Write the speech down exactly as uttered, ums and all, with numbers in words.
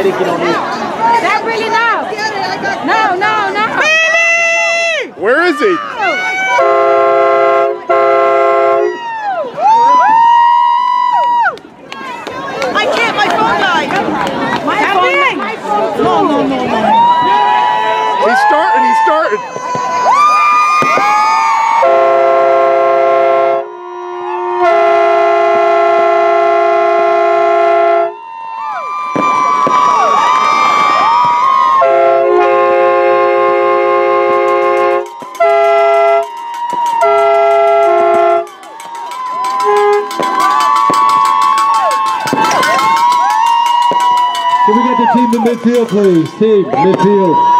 didn't get on this. That really now. No, no, no. Where is he? I can't, my phone died. My phone. My phone. No, no, no, no. He's starting, he's starting. Can we get the team in midfield, please? Team, midfield.